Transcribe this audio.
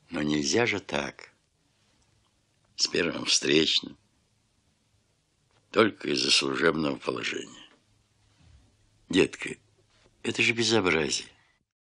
Но нельзя же так. С первым встречным. Только из-за служебного положения. Детка, это же безобразие.